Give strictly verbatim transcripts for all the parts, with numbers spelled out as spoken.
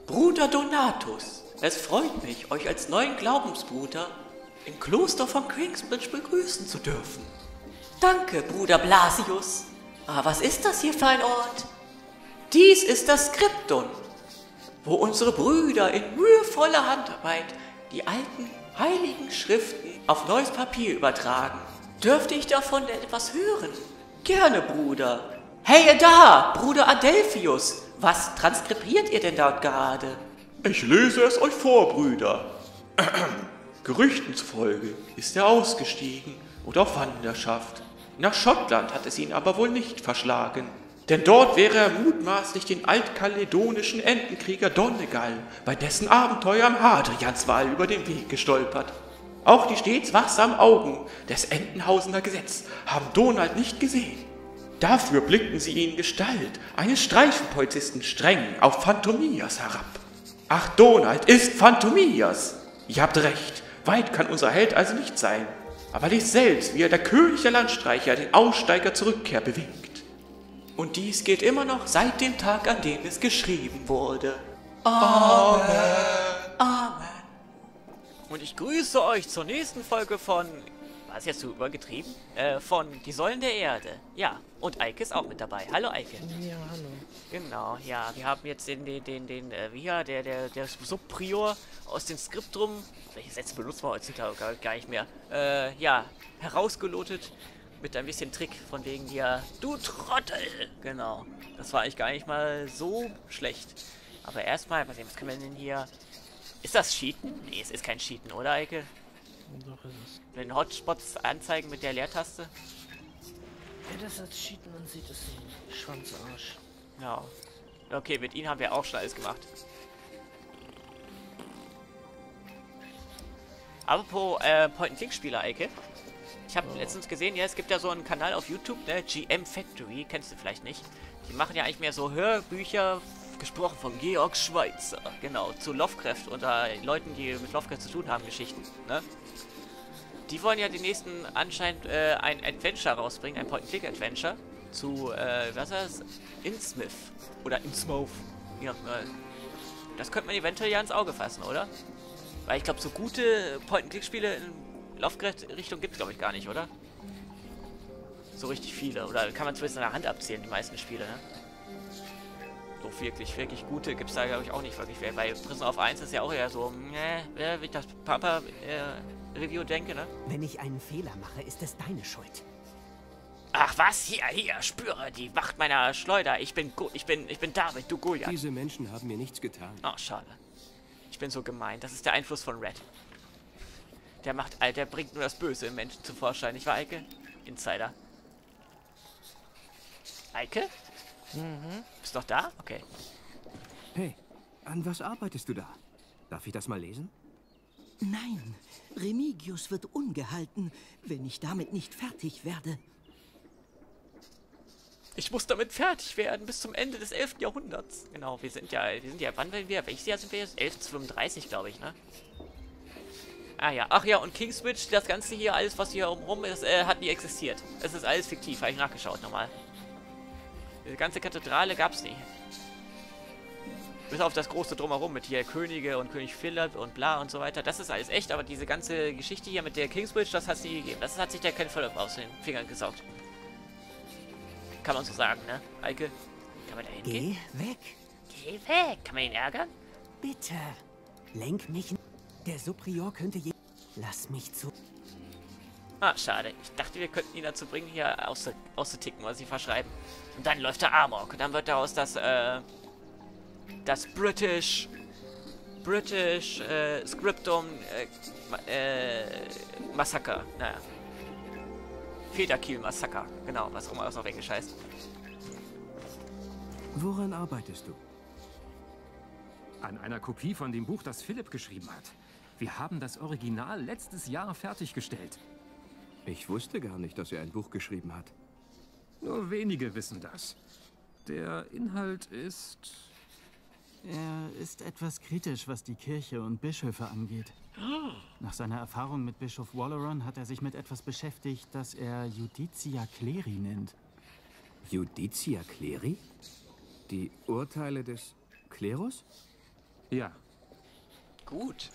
Bruder Donatus, es freut mich, euch als neuen Glaubensbruder im Kloster von Kingsbridge begrüßen zu dürfen. Danke, Bruder Blasius. Ah, was ist das hier für ein Ort? Dies ist das Skripton, wo unsere Brüder in mühevoller Handarbeit die alten heiligen Schriften auf neues Papier übertragen. Dürfte ich davon etwas hören? Gerne, Bruder. Hey, ihr da, Bruder Adelphius, was transkribiert ihr denn dort gerade? Ich lese es euch vor, Brüder. Gerüchten zufolge ist er ausgestiegen und auf Wanderschaft. Nach Schottland hat es ihn aber wohl nicht verschlagen. Denn dort wäre er mutmaßlich den altkaledonischen Entenkrieger Donegal bei dessen Abenteuer am Hadrianswall über den Weg gestolpert. Auch die stets wachsamen Augen des Entenhausener Gesetz haben Donald nicht gesehen. Dafür blickten sie in Gestalt eines Streifenpolizisten streng auf Phantomias herab. Ach, Donald ist Phantomias! Ihr habt recht, weit kann unser Held also nicht sein. Aber lest selbst, wie er der König der Landstreicher den Aussteiger zur Rückkehr bewegt. Und dies gilt immer noch seit dem Tag, an dem es geschrieben wurde. Amen. Amen. Und ich grüße euch zur nächsten Folge von... War es jetzt so übergetrieben? Äh, von Die Säulen der Erde. Ja, und Eike ist auch mit dabei. Hallo Eike. Ja, hallo. Genau, ja, wir haben jetzt den, den, den, den äh, wie ja, der, der, der Subprior aus dem Skriptum, welche Sätze benutzt man heutzutage gar, gar nicht mehr, äh, ja, herausgelotet mit ein bisschen Trick von wegen ja, du Trottel. Genau, das war eigentlich gar nicht mal so schlecht. Aber erstmal, mal sehen, was können wir denn hier... Ist das Cheaten? Nee, es ist kein Cheaten, oder Eike? Doch ist es. Den Hotspots anzeigen mit der Leertaste? Ja, das ist Cheaten, man sieht es im Schwanzarsch. Ja. Okay, mit ihnen haben wir auch schon alles gemacht. Apropos äh, Point-and-Click-Spieler, Eike. Ich habe oh. letztens gesehen, ja, es gibt ja so einen Kanal auf YouTube, ne? G M Factory, kennst du vielleicht nicht. Die machen ja eigentlich mehr so Hörbücher, gesprochen von Georg Schweitzer, genau, zu Lovecraft und äh, Leuten, die mit Lovecraft zu tun haben, Geschichten, ne? Die wollen ja den nächsten anscheinend äh, ein Adventure rausbringen, ein Point-and-Click-Adventure zu, äh, was heißt das? Innsmouth. Oder Innsmouth. Ja, äh, das könnte man eventuell ja ins Auge fassen, oder? Weil ich glaube, so gute Point-and-Click-Spiele in Lovecraft-Richtung gibt es, glaube ich, gar nicht, oder? So richtig viele. Oder kann man zumindest an der Hand abzählen, die meisten Spiele, ne? So wirklich, wirklich gute gibt es da, glaube ich, auch nicht wirklich. Weil Prison of eins ist ja auch eher so, ne, wie ich das Papa äh, Review denke, ne? Wenn ich einen Fehler mache, ist es deine Schuld. Ach was, hier, hier, spüre die Macht meiner Schleuder. Ich bin, Go ich bin, ich bin David, du Goliath. Diese Menschen haben mir nichts getan. Oh, schade. Ich bin so gemein. Das ist der Einfluss von Red. Der macht, der bringt nur das Böse im Menschen zum Vorschein. Ich war Eike? Insider. Eike? Mhm. Bist du noch da? Okay. Hey, an was arbeitest du da? Darf ich das mal lesen? Nein, Remigius wird ungehalten, wenn ich damit nicht fertig werde. Ich muss damit fertig werden bis zum Ende des elften Jahrhunderts. Genau, wir sind ja, wir sind ja, wann werden wir? Welches Jahr sind wir jetzt? elfhundertfünfunddreißig, glaube ich, ne? Ah ja, ach ja, und Kingsbridge, das Ganze hier, alles was hier rum ist, äh, hat nie existiert. Es ist alles fiktiv, habe ich nachgeschaut nochmal. Die ganze Kathedrale gab es nie. Bis auf das große Drumherum mit hier Könige und König Philipp und bla und so weiter. Das ist alles echt, aber diese ganze Geschichte hier mit der Kingsbridge, das hat es nie gegeben. Das hat sich der Ken Philipp aus den Fingern gesaugt. Kann man so sagen, ne? Eike? Kann man da hingehen? Geh weg. Geh weg. Kann man ihn ärgern? Bitte. Lenk mich. Der Superior könnte je... Lass mich zu... Ah, schade. Ich dachte, wir könnten ihn dazu bringen, hier auszu auszuticken, was sie verschreiben. Und dann läuft der Amok. Und dann wird daraus das, äh... das British... British, äh, Scriptum, äh... äh Massaker. Naja. Federkiel-Massaker. Genau, was auch immer das auf Englisch heißt. Woran arbeitest du? An einer Kopie von dem Buch, das Philipp geschrieben hat. Wir haben das Original letztes Jahr fertiggestellt. Ich wusste gar nicht, dass er ein Buch geschrieben hat. Nur wenige wissen das. Der Inhalt ist... Er ist etwas kritisch, was die Kirche und Bischöfe angeht. Nach seiner Erfahrung mit Bischof Walleron hat er sich mit etwas beschäftigt, das er Judicia Cleri nennt. Judicia Cleri? Die Urteile des Klerus? Ja. Gut.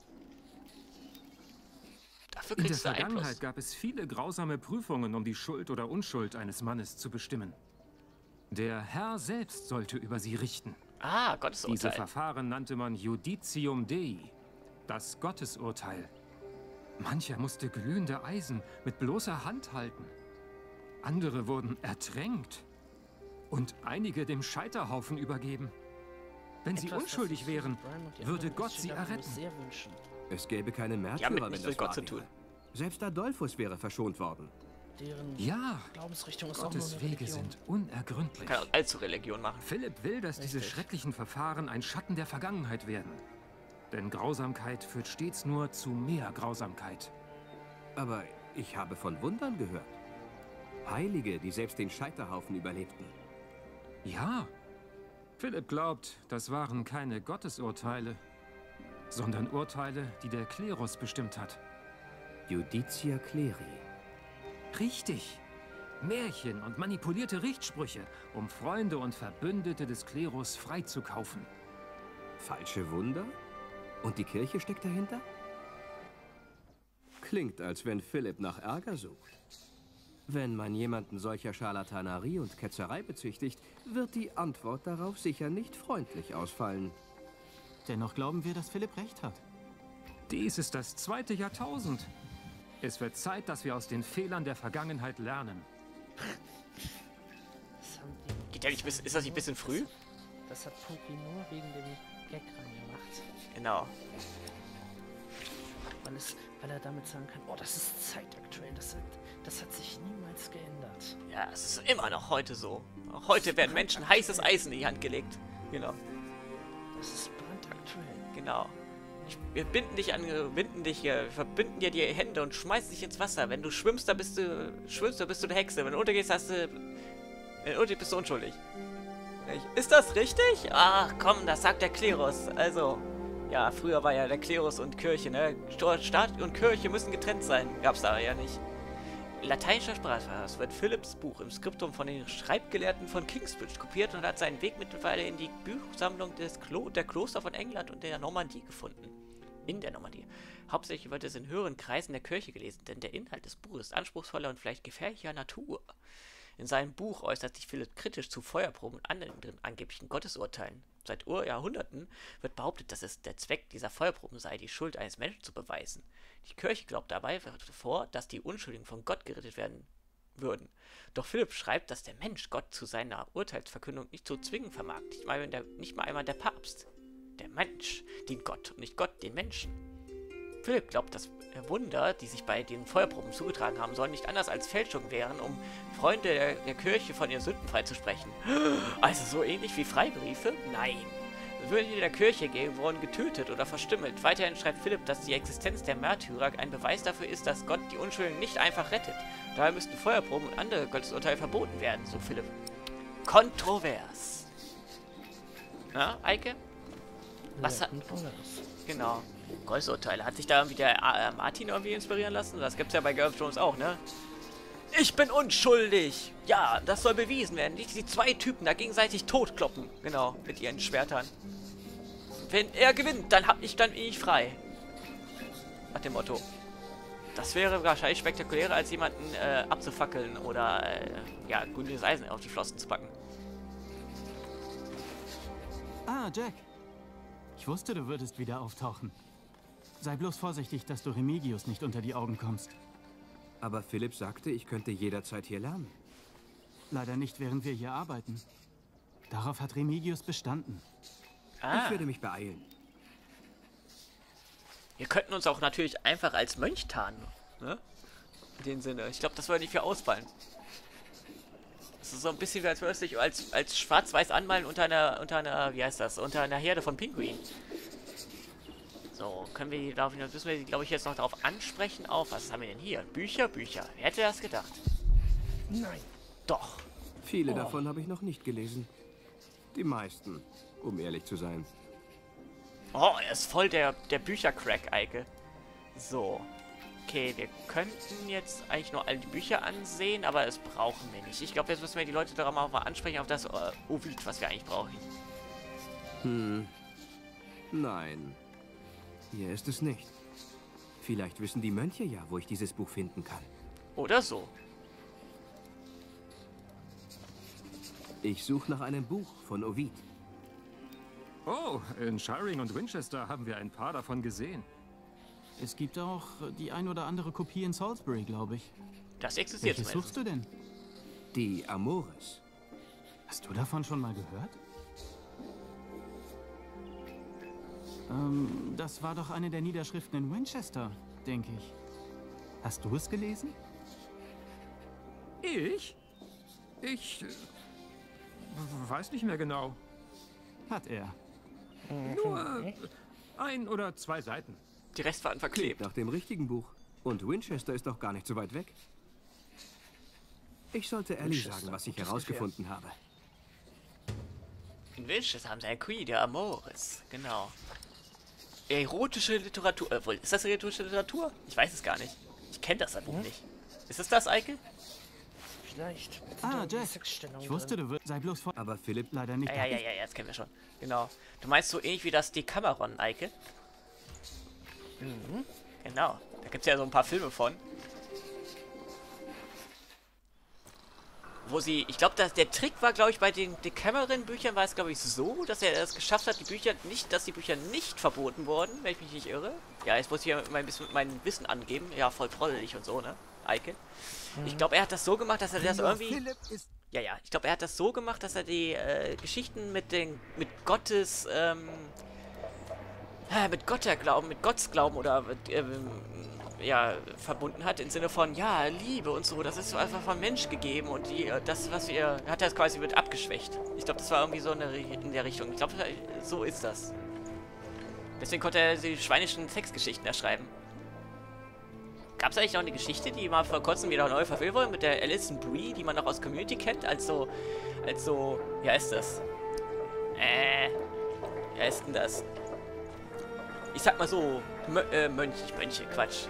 Dafür In der kriegst du Einfluss. Vergangenheit gab es viele grausame Prüfungen, um die Schuld oder Unschuld eines Mannes zu bestimmen. Der Herr selbst sollte über sie richten. Ah, Gottesurteil. Diese Verfahren nannte man Judicium Dei, das Gottesurteil. Mancher musste glühende Eisen mit bloßer Hand halten. Andere wurden ertränkt und einige dem Scheiterhaufen übergeben. Wenn sie Etwas, unschuldig was wären, Brian und die würde anderen Gott sie Mitspieler mir erretten. sehr wünschen. Es gäbe keine Die haben Märtyrer, mit wenn nichts das mit Gott wahr zu tun. wäre. Selbst Adolphus wäre verschont worden. Deren Ja, Glaubensrichtung ist auch nur Gottes eine Wege Religion. sind unergründlich. Kann auch allzu Religion machen. Philipp will, dass diese Richtig. schrecklichen Verfahren ein Schatten der Vergangenheit werden. Denn Grausamkeit führt stets nur zu mehr Grausamkeit. Aber ich habe von Wundern gehört. Heilige, die selbst den Scheiterhaufen überlebten. Ja, Philipp glaubt, das waren keine Gottesurteile, sondern Urteile, die der Klerus bestimmt hat. Judicia Cleri. Richtig. Märchen und manipulierte Richtsprüche, um Freunde und Verbündete des Klerus freizukaufen. Falsche Wunder? Und die Kirche steckt dahinter? Klingt, als wenn Philipp nach Ärger sucht. Wenn man jemanden solcher Scharlatanerie und Ketzerei bezichtigt, wird die Antwort darauf sicher nicht freundlich ausfallen. Dennoch glauben wir, dass Philipp recht hat. Dies ist das zweite Jahrtausend. Es wird Zeit, dass wir aus den Fehlern der Vergangenheit lernen. Das haben die, Geht ja nicht, bis- ist das nicht ein bisschen früh? Das hat Punky nur wegen dem Gag reingemacht. Genau. Weil, es, weil er damit sagen kann, oh, das ist zeitaktuell, das hat, das hat sich niemals geändert. Ja, es ist immer noch heute so. Auch heute werden Menschen heißes Eisen in die Hand gelegt. Genau. Das ist brandaktuell. Genau. Ich, wir binden dich an, wir binden dich hier, wir verbinden dir die Hände und schmeißen dich ins Wasser. Wenn du schwimmst, da bist du, schwimmst, da bist du eine Hexe. Wenn du untergehst, hast du, wenn du untergehst, bist du unschuldig. Ist das richtig? Ach komm, das sagt der Klerus. Also, ja, früher war ja der Klerus und Kirche, ne? Staat und Kirche müssen getrennt sein. Gab's da ja nicht. Lateinischer Sprachverfass wird Philipps Buch im Skriptum von den Schreibgelehrten von Kingsbridge kopiert und hat seinen Weg mittlerweile in die Buchsammlung des Klo der Kloster von England und der Normandie gefunden. In der Normandie. Hauptsächlich wird es in höheren Kreisen der Kirche gelesen, denn der Inhalt des Buches ist anspruchsvoller und vielleicht gefährlicher Natur. In seinem Buch äußert sich Philipp kritisch zu Feuerproben und anderen angeblichen Gottesurteilen. Seit Urjahrhunderten wird behauptet, dass es der Zweck dieser Feuerproben sei, die Schuld eines Menschen zu beweisen. Die Kirche glaubt dabei vor, dass die Unschuldigen von Gott gerettet werden würden. Doch Philipp schreibt, dass der Mensch Gott zu seiner Urteilsverkündung nicht zu zwingen vermag, nicht mal, der, nicht mal einmal der Papst. Der Mensch dient Gott und nicht Gott den Menschen. Philipp glaubt, dass Wunder, die sich bei den Feuerproben zugetragen haben sollen, nicht anders als Fälschungen wären, um Freunde der, der Kirche von ihren Sünden freizusprechen. Also so ähnlich wie Freibriefe? Nein. Würden in der Kirche gehen, wurden getötet oder verstümmelt. Weiterhin schreibt Philipp, dass die Existenz der Märtyrer ein Beweis dafür ist, dass Gott die Unschuldigen nicht einfach rettet. Daher müssten Feuerproben und andere Gottesurteile verboten werden, so Philipp. Kontrovers. Na, Eike? Was hat... Genau. Gottesurteile. Hat sich da irgendwie der äh, Martin irgendwie inspirieren lassen? Das gibt's ja bei Game of Thrones auch, ne? Ich bin unschuldig! Ja, das soll bewiesen werden. Nicht die zwei Typen da gegenseitig totkloppen. Genau, mit ihren Schwertern. Wenn er gewinnt, dann hab ich, dann bin ich frei. Nach dem Motto. Das wäre wahrscheinlich spektakulärer, als jemanden äh, abzufackeln oder äh, ja, grünes Eisen auf die Flossen zu packen. Ah, Jack. Ich wusste, du würdest wieder auftauchen. Sei bloß vorsichtig, dass du Remigius nicht unter die Augen kommst. Aber Philipp sagte, ich könnte jederzeit hier lernen. Leider nicht, während wir hier arbeiten. Darauf hat Remigius bestanden. Ah. Ich werde mich beeilen. Wir könnten uns auch natürlich einfach als Mönch tarnen. Ne? In dem Sinne. Ich glaube, das würde nicht viel ausfallen. Das ist so ein bisschen wie als würdest du dich als, als schwarz-weiß anmalen unter einer, unter einer, wie heißt das, unter einer Herde von Pinguinen. So, können wir die, darf, müssen wir die, glaube ich, jetzt noch darauf ansprechen auf, was haben wir denn hier? Bücher, Bücher. Wer hätte das gedacht? Nein. Doch. Viele davon habe ich noch nicht gelesen. Die meisten, um ehrlich zu sein. Oh, er ist voll der, der Bücher-Crack, Eike. So. Okay, wir könnten jetzt eigentlich nur all die Bücher ansehen, aber das brauchen wir nicht. Ich glaube, jetzt müssen wir die Leute darauf mal ansprechen, auf das äh, Ovid, was wir eigentlich brauchen. Hm. Nein, hier ist es nicht. Vielleicht wissen die Mönche ja, wo ich dieses Buch finden kann. Oder so. Ich suche nach einem Buch von Ovid. Oh, in Shiring und Winchester haben wir ein paar davon gesehen. Es gibt auch die ein oder andere Kopie in Salisbury, glaube ich. Das existiert Welches zumindest. suchst du denn? Die Amores. Hast du davon schon mal gehört? Ähm, das war doch eine der Niederschriften in Winchester, denke ich. Hast du es gelesen? Ich? Ich... Äh, weiß nicht mehr genau. Hat er. Nur äh, ein oder zwei Seiten. Die Rest waren verklebt. Nach dem richtigen Buch. Und Winchester ist doch gar nicht so weit weg. Ich sollte Ellie Winchester, sagen, was ich gutes herausgefunden habe. In Winchester haben sie ein Queen, der Amores. Genau. Erotische Literatur. Äh, wohl, ist das erotische Literatur? Ich weiß es gar nicht. Ich kenne das Buch nicht. Ist es das, Eike? Vielleicht. Ah, Jeff. Ich wusste, du würdest. Sei bloß vor. Aber Philipp, Leider nicht. Ja, ja, ja, ja, das kennen wir schon. Genau. Du meinst so ähnlich wie das Decameron, Eike? Mhm. Genau. Da gibt es ja so ein paar Filme von. Wo sie, ich glaube, der Trick war, glaube ich, bei den Decameron-Büchern war es, glaube ich, so, dass er es geschafft hat, die Bücher nicht, dass die Bücher nicht verboten wurden, wenn ich mich nicht irre. Ja, jetzt muss ich ja mein, bisschen, mein Wissen angeben. Ja, voll proddelig und so, ne? Eike. Mhm. Ich glaube, er hat das so gemacht, dass er das irgendwie... Ja, ja, ich glaube, er hat das so gemacht, dass er die äh, Geschichten mit den, mit Gottes, ähm, äh, mit Gotterglauben, mit Gottsglauben oder mit, ähm, ja, verbunden hat, im Sinne von, ja, Liebe und so, das ist einfach vom Mensch gegeben und die, das, was wir, hat er quasi mit abgeschwächt. Ich glaube, das war irgendwie so in der, in der Richtung. Ich glaube, so ist das. Deswegen konnte er die schweinischen Sexgeschichten erschreiben. Gab es eigentlich noch eine Geschichte, die mal vor kurzem wieder neu verfilmt wurde, mit der Alison Brie, die man noch aus Community kennt, als so, als so, ja, ist das? Äh, ja, ist denn das? Ich sag mal so, Mö äh, Mönch, Mönche, Quatsch.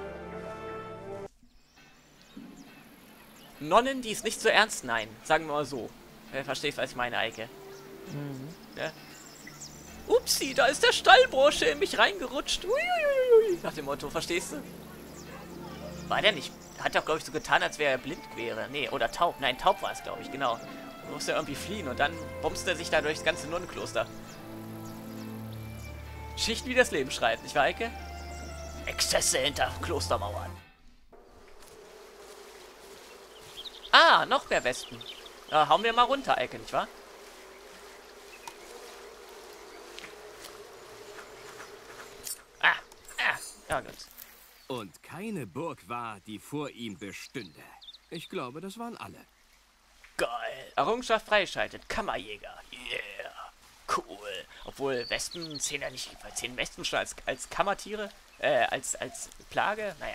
Nonnen, die es nicht so ernst nein, sagen wir mal so. Wer versteht, was ich meine, Eike? Mhm. Ja? Upsi, da ist der Stallbursche in mich reingerutscht. Uiuiui. Nach dem Motto, verstehst du? War der nicht? Hat doch, glaube ich, so getan, als wäre er blind wäre. Nee, oder taub. Nein, taub war es, glaube ich, genau. Du musst ja irgendwie fliehen und dann bombst er sich da durchs ganze Nonnenkloster. Schichten, wie das Leben schreibt, nicht wahr, Eike? Exzesse hinter Klostermauern. Ah, noch mehr Wespen. Ja, hauen wir mal runter, Eike, nicht wahr? Ah, ah, ja gut. Und keine Burg war, die vor ihm bestünde. Ich glaube, das waren alle. Geil. Errungenschaft freigeschaltet. Kammerjäger. Yeah. Cool. Obwohl Wespen zählen ja nicht. Zählen Wespen schon als, als Kammertiere? Äh, als, als Plage? Naja.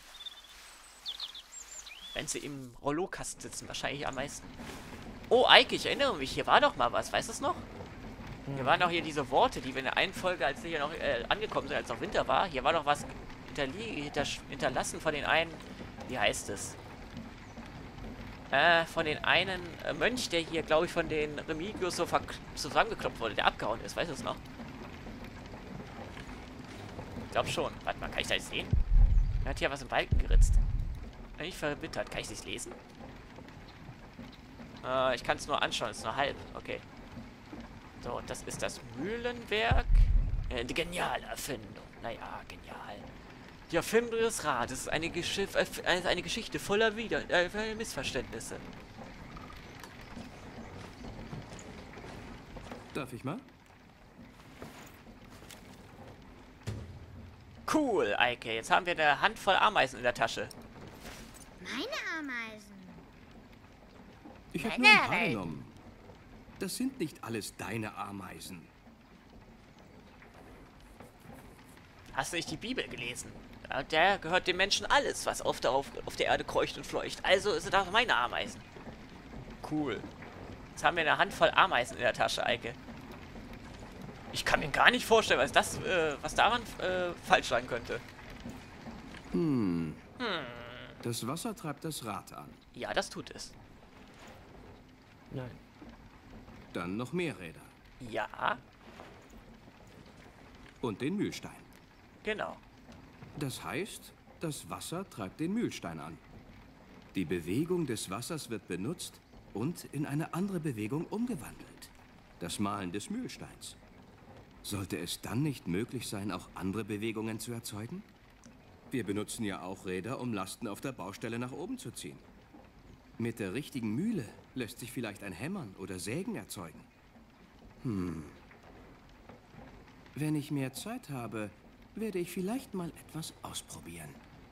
Wenn sie im Rollokasten sitzen, wahrscheinlich am meisten. Oh, Eike, ich erinnere mich. Hier war doch mal was. Weißt du es noch? Hier waren doch hier diese Worte, die wir in der einen Folge, als wir hier noch äh, angekommen sind, als noch Winter war. Hier war doch was hinter hinterlassen von den einen. Wie heißt es? Äh, von den einen äh, Mönch, der hier, glaube ich, von den Remigius so zusammengekloppt wurde, der abgehauen ist. Weißt du es noch? Ich glaube schon. Warte mal, kann ich das sehen? Er hat hier was im Balken geritzt. Bin ich verbittert. Kann ich das lesen? Äh, ich kann es nur anschauen. Es ist nur halb. Okay. So, das ist das Mühlenwerk. Äh, eine geniale Erfindung. Naja, genial. Die Erfindung des Rades ist eine, Geschiff äh, eine Geschichte voller Wider äh, Missverständnisse. Darf ich mal? Cool, Eike. Jetzt haben wir eine Handvoll Ameisen in der Tasche. Meine Ameisen. Ich habe nur ein paar genommen. Das sind nicht alles deine Ameisen. Hast du nicht die Bibel gelesen? Ja, der gehört dem Menschen alles, was auf der, auf, auf der Erde kreucht und fleucht. Also sind das meine Ameisen. Cool. Jetzt haben wir eine Handvoll Ameisen in der Tasche, Eike. Ich kann mir gar nicht vorstellen, was das, äh, was daran äh, falsch sein könnte. Hm. Hm. Das Wasser treibt das Rad an. Ja, das tut es. Nein. Dann noch mehr Räder. Ja. Und den Mühlstein. Genau. Das heißt, das Wasser treibt den Mühlstein an. Die Bewegung des Wassers wird benutzt und in eine andere Bewegung umgewandelt. Das Malen des Mühlsteins. Sollte es dann nicht möglich sein, auch andere Bewegungen zu erzeugen? Wir benutzen ja auch Räder, um Lasten auf der Baustelle nach oben zu ziehen. Mit der richtigen Mühle lässt sich vielleicht ein Hämmern oder Sägen erzeugen. Hm. Wenn ich mehr Zeit habe, werde ich vielleicht mal etwas ausprobieren.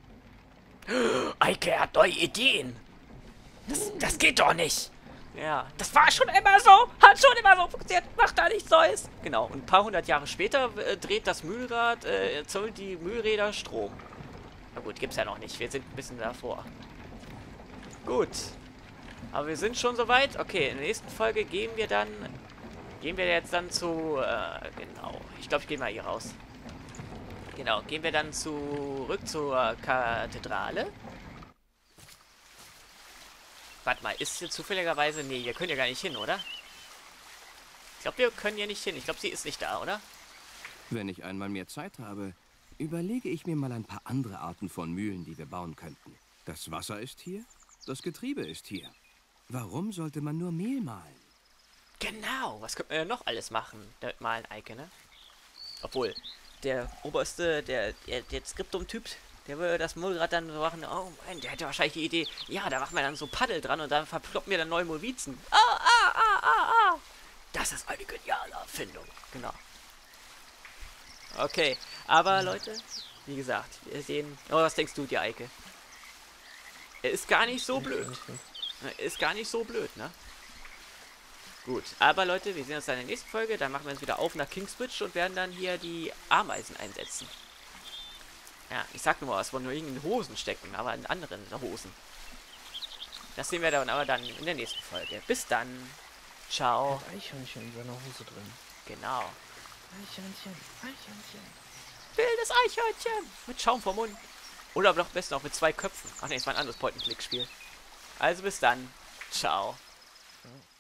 Eike hat neue Ideen. Das, das geht doch nicht. Ja, das war schon immer so. Hat schon immer so funktioniert. Macht da nichts Neues. Genau, und ein paar hundert Jahre später äh, dreht das Mühlrad, äh, erzeugt die Mühlräder Strom. Na gut, gibt's ja noch nicht. Wir sind ein bisschen davor. Gut. Aber wir sind schon soweit. Okay, in der nächsten Folge gehen wir dann... Gehen wir jetzt dann zu... Äh, genau. Ich glaube, ich gehe mal hier raus. Genau, gehen wir dann zurück zur Kathedrale. Warte mal, ist hier zufälligerweise... Nee, hier können ja gar nicht hin, oder? Ich glaube, wir können hier nicht hin. Ich glaube, sie ist nicht da, oder? Wenn ich einmal mehr Zeit habe, überlege ich mir mal ein paar andere Arten von Mühlen, die wir bauen könnten. Das Wasser ist hier, das Getriebe ist hier. Warum sollte man nur Mehl mahlen? Genau, was könnte man denn noch alles machen? Damit malen, Eike, ne? Obwohl, der oberste, der, der, der Skriptum-Typ, der würde das Mühlrad dann so machen, oh mein, der hätte wahrscheinlich die Idee, ja, da machen wir dann so Paddel dran und dann verploppen wir dann neue Mulvizen. Ah, ah, ah, ah, ah. Das ist eine geniale Erfindung. Genau. Okay, aber Leute, wie gesagt, wir sehen... Oh, was denkst du dir, Eike? Er ist gar nicht so blöd. Er ist gar nicht so blöd, ne? Gut, aber Leute, wir sehen uns dann in der nächsten Folge. Dann machen wir uns wieder auf nach Kingsbridge und werden dann hier die Ameisen einsetzen. Ja, ich sag nur mal, es wollen nur in Hosen stecken, aber in anderen Hosen. Das sehen wir dann aber dann in der nächsten Folge. Bis dann. Ciao. Ein Eichhörnchen in seiner Hose drin. Genau. Eichhörnchen, Eichhörnchen. Wildes Eichhörnchen. Mit Schaum vom Mund. Oder aber doch am besten auch mit zwei Köpfen. Ach ne, es war ein anderes Point-and-Click-Spiel. Also bis dann. Ciao. Ja.